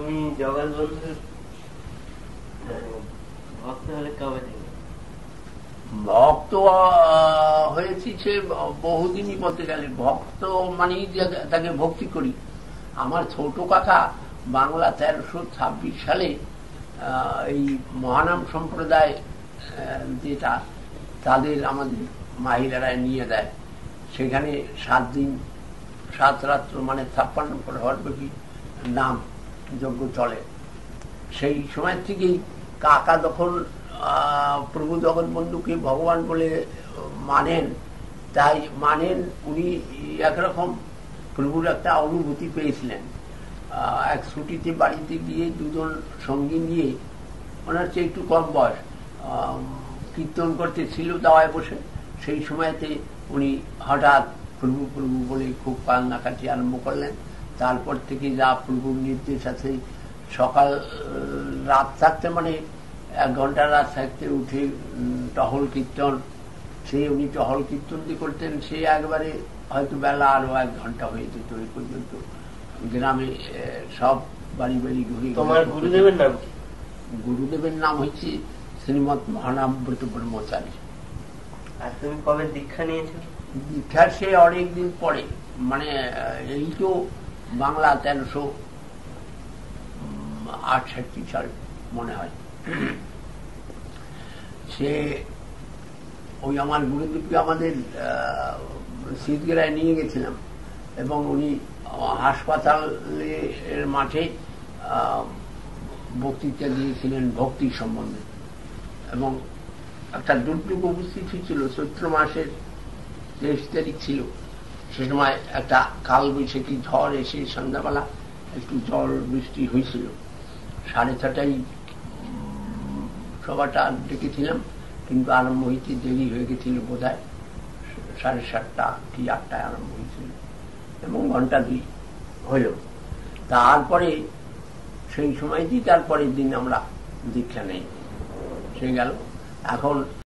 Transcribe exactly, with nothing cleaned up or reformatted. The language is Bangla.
তুমি জগৎ বন্ধুর ভক্ত হলে কবে থেকে? ভক্ত হয়েছি সে বহুদিনই বলতে গেলে। ভক্ত মানেই তাকে ভক্তি করি। আমার ছোট কাকা বাংলা তেরোশো ছাব্বিশ সালে এই মহানাম সম্প্রদায় যেটা তাদের আমাদের মাহিলারা নিয়ে দেয়, সেখানে সাত দিন সাত রাত্র মানে ছাপ্পান্ন প্রহরব্যাপী নাম যজ্ঞ চলে। সেই সময় থেকেই কাকা যখন প্রভু জগৎবন্ধুকে ভগবান বলে মানেন, তাই মানেন উনি একরকম প্রভুর একটা অনুভূতি পেয়েছিলেন। এক ছুটিতে বাড়িতে গিয়ে দুজন সঙ্গী নিয়ে, ওনার চেয়ে একটু কম বয়স, কীর্তন করতে ছিল দাওয়ায় বসে। সেই সময়তে উনি হঠাৎ প্রভু প্রভু বলে খুব কান্নাকাটি আরম্ভ করলেন। তারপর থেকে যা প্রভুর নির্দেশ আছে, সকাল রাত থাকতে মানে এক ঘন্টা রাত থাকতে উঠে টহল কীর্তন, সে উনি টহল কীর্তন দিয়ে করতেন। সে একবারে হয়তো বেলা আরো এক ঘন্টা হয়ে যেত। এই পর্যন্ত গ্রামে সব বাড়ি বাড়ি ঘুরে। তোমার গুরুদেবের নাম কি? গুরুদেবের নাম হচ্ছে শ্রীমৎ মহানামব্রত ব্রহ্মচারী। আর তুমি কবে দীক্ষা নিয়েছো? দীক্ষা সে অনেকদিন পরে, মানে এই তো বাংলা তেরোশো আটষট্টি সাল মনে হয়। সে ওই আমার গুরুদেবকে আমাদের শীতগেরায় নিয়ে গেছিলাম এবং উনি হাসপাতালের মাঠে বক্তৃতা দিয়েছিলেন ভক্তি সম্বন্ধে। এবং একটা দুর্যোগ উপস্থিত হয়েছিল, চৈত্র মাসের তেইশ তারিখ ছিল। সে সময় একটা কাল বৈশাখী ঝড় এসে সন্ধ্যাবেলা একটু জল বৃষ্টি হয়েছিল। সাড়ে ছটায় সভাটা ডেকেছিলাম, কিন্তু আরম্ভ হইতে দেরি হয়ে গেছিল, বোধ হয় সাড়ে সাতটা কি আটটায় আরম্ভ হয়েছিল এবং ঘন্টা দুই হইল। তারপরে সেই সময়টি তারপরের দিন আমরা দীক্ষা নেই, সে গেল। এখন